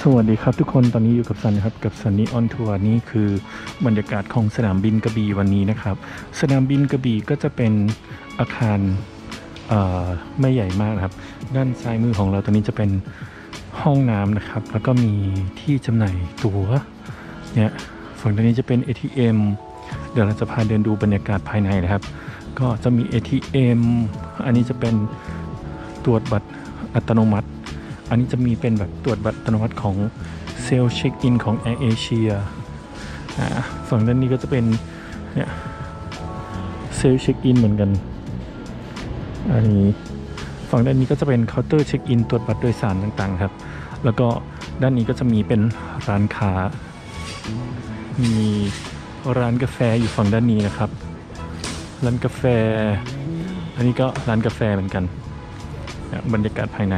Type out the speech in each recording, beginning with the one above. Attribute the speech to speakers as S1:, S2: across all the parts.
S1: สวัสดีครับทุกคนตอนนี้อยู่กับซันนะครับกับซันนี่ออนทัวร์นี่คือบรรยากาศของสนามบินกระบี่วันนี้นะครับสนามบินกระบี่ก็จะเป็นอาคารไม่ใหญ่มากนะครับด้านซ้ายมือของเราตอนนี้จะเป็นห้องน้ำนะครับแล้วก็มีที่จำหน่ายตั๋วเนี่ยฝั่งด้านนี้จะเป็น ATM เดี๋ยวเราจะพาเดินดูบรรยากาศภายในนะครับก็จะมี ATM อันนี้จะเป็นตรวจบัตรอัตโนมัติอันนี้จะมีเป็นแบบตรวจบัตรอัตโนมัติของเซลล์เช็คอินของ Air Asia ฝั่งด้านนี้ก็จะเป็นเนี่ยเซลล์เช็คอินเหมือนกันอันนี้ฝั่งด้านนี้ก็จะเป็นเคาน์เตอร์เช็คอินตรวจบัตรโดยสารต่างๆครับแล้วก็ด้านนี้ก็จะมีเป็นร้านค้ามีร้านกาแฟอยู่ฝั่งด้านนี้นะครับร้านกาแฟอันนี้ก็ร้านกาแฟเหมือนกันบรรยากาศภายใน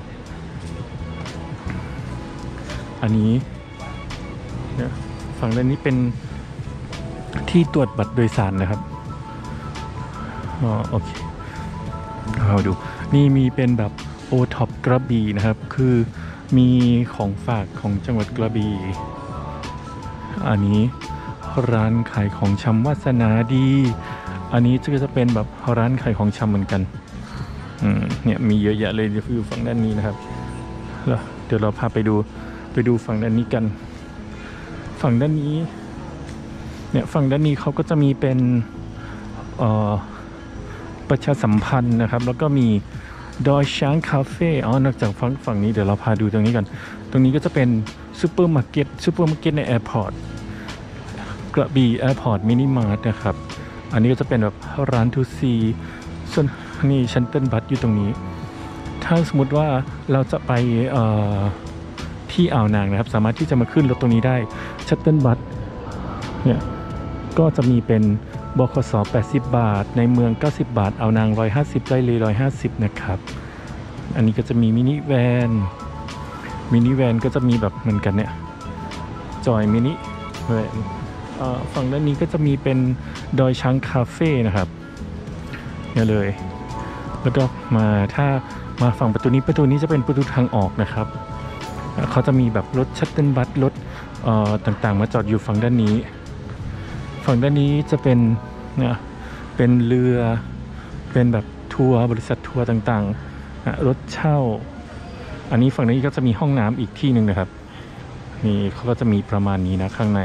S1: อันนี้ฝั่งด้านนี้เป็นที่ตรวจบัตรโดยสารนะครับโอเคเราดูนี่มีเป็นแบบโอท็อปกระบี่นะครับคือมีของฝากของจังหวัดกระบี่อันนี้ร้านขายของชำวาสนาดีอันนี้จะเป็นแบบร้านขายของชำเหมือนกันเนี่ยมีเยอะแยะเลยอยู่ฝั่งด้านนี้นะครับแล้วเดี๋ยวเราพาไปดูฝั่งด้านนี้กันฝั่งด้านนี้เนี่ยฝั่งด้านนี้เขาก็จะมีเป็นประชาสัมพันธ์นะครับแล้วก็มีดอยช้างคาเฟ่นอกจากฝั่งนี้เดี๋ยวเราพาดูตรงนี้กันตรงนี้ก็จะเป็นซูเปอร์มาร์เก็ตในแอร์พอร์ตกระบี่แอร์พอร์ตมินิมาร์ทนะครับอันนี้ก็จะเป็นแบบร้านทูซีส่วนนี่ชันเติลบัสอยู่ตรงนี้ถ้าสมมติว่าเราจะไปที่อ่าวนางนะครับสามารถที่จะมาขึ้นรถตรงนี้ได้ชัตเติลบัสเนี่ยก็จะมีเป็นบขส80 บาทในเมือง90 บาทอ่าวนาง150ไร่เล150นะครับอันนี้ก็จะมีมินิแวนก็จะมีแบบเหมือนกันเนี่ยจอยมินิแวนฝั่งด้านนี้ก็จะมีเป็นดอยช้างคาเฟ่นะครับเนี่ยเลยแล้วก็ถ้ามาฝั่งประตูนี้จะเป็นประตูทางออกนะครับเขาจะมีแบบรถชัตเติลบัสรถต่างๆมาจอดอยู่ฝั่งด้านนี้จะเป็นเนี่ยเป็นเรือเป็นแบบทัวร์บริษัททัวร์ต่างๆรถเช่าอันนี้ฝั่งนี้ก็จะมีห้องน้ำอีกที่หนึ่งนะครับนี่เขาก็จะมีประมาณนี้นะข้างใน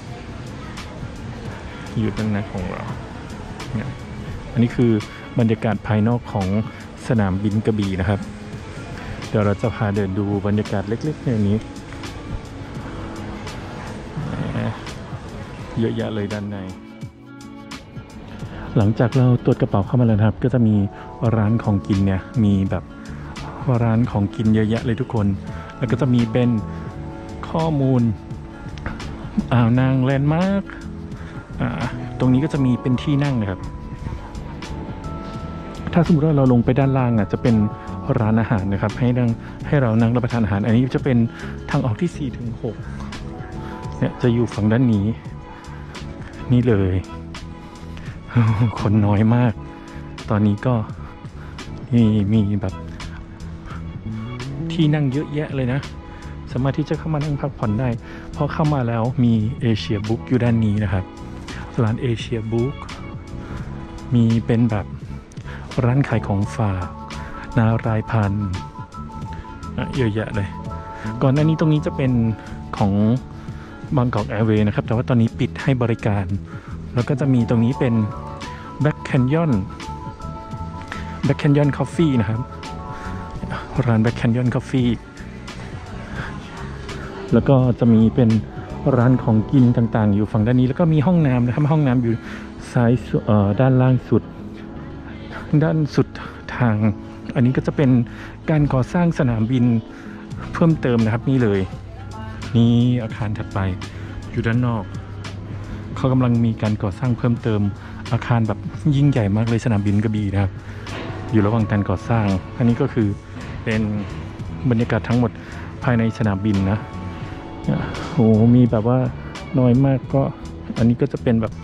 S1: อยู่ด้านในของเราเนี่ยอันนี้คือบรรยากาศภายนอกของสนามบินกระบี่นะครับเดี๋ยวเราจะพาเดินดูบรรยากาศเล็กๆในนี้เยอะแยะเลยด้านในหลังจากเราตรวจกระเป๋าเข้ามาแล้วครับก็จะมีร้านของกินเนี่ยมีแบบร้านของกินเยอะแยะเลยทุกคนแล้วก็จะมีเป็นข้อมูลอ่าวนางแลนด์มาร์คตรงนี้ก็จะมีเป็นที่นั่งนะครับถ้าสมมติว่าเราลงไปด้านล่างจะเป็นร้านอาหารนะครับให้เรานั่งรับประทานอาหารอันนี้จะเป็นทางออกที่4 ถึง 6เนี่ยจะอยู่ฝั่งด้านนี้นี่เลยคนน้อยมากตอนนี้ก็มีแบบที่นั่งเยอะแยะเลยนะสามารถที่จะเข้ามานั่งพักผ่อนได้พอเข้ามาแล้วมีเอเชียบุ๊กอยู่ด้านนี้นะครับร้านเอเชียบุ๊กมีเป็นแบบร้านขายของฝากนารายพันธุ์เยอะแยะเลยก่อนหน้านี้ตรงนี้จะเป็นของบางกอกแอร์เวย์นะครับแต่ว่าตอนนี้ปิดให้บริการแล้วก็จะมีตรงนี้เป็นแบ็คแคนยอนคอฟฟี่นะครับร้านแบ็คแคนยอนคอฟฟี่แล้วก็จะมีเป็นร้านของกินต่างๆอยู่ฝั่งด้านนี้แล้วก็มีห้องน้ำนะครับห้องน้ำอยู่ซ้ายด้านล่างสุดด้านสุดทางอันนี้ก็จะเป็นการก่อสร้างสนามบินเพิ่มเติมนะครับนี่เลยนี่อาคารถัดไปอยู่ด้านนอกเขากำลังมีการก่อสร้างเพิ่มเติมอาคารแบบยิ่งใหญ่มากเลยสนามบินกระบี่นะครับอยู่ระหว่างการก่อสร้างอันนี้ก็คือเป็นบรรยากาศทั้งหมดภายในสนามบินนะโอ้มีแบบว่าน้อยมากก็อันนี้ก็จะเป็นแบบ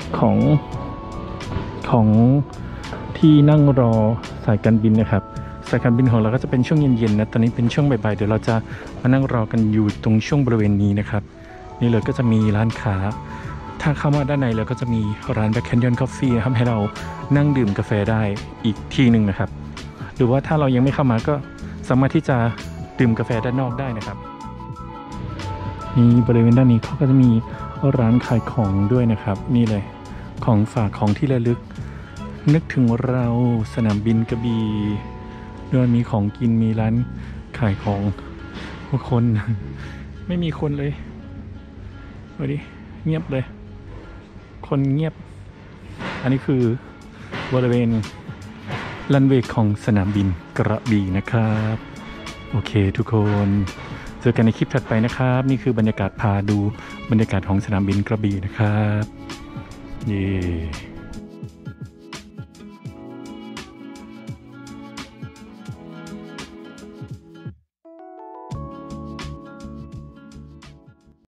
S1: ของที่นั่งรอสายการบินนะครับสายการบินของเราก็จะเป็นช่วงเย็นๆนะตอนนี้เป็นช่วงบ่ายๆเดี๋ยวเราจะมานั่งรอกันอยู่ตรงช่วงบริเวณนี้นะครับนี่เลยก็จะมีร้านค้าถ้าเข้ามาด้านในแล้วก็จะมีร้าน Black Canyon Coffee นะครับให้เรานั่งดื่มกาแฟได้อีกที่หนึ่งนะครับหรือว่าถ้าเรายังไม่เข้ามาก็สามารถที่จะดื่มกาแฟด้านนอกได้นะครับนี่บริเวณด้านนี้เขาก็จะมีร้านขายของด้วยนะครับนี่เลยของฝากของที่ระลึกนึกถึงเราสนามบินกระบี่ด้วยมีของกินมีร้านขายของคน ไม่มีคนเลยดูดิเงียบเลยคนเงียบอันนี้คือบริเวณรันเวย์ของสนามบินกระบี่นะครับโอเคทุกคนเจอกันในคลิปถัดไปนะครับนี่คือบรรยากาศพาดูบรรยากาศของสนามบินกระบี่นะครับเย้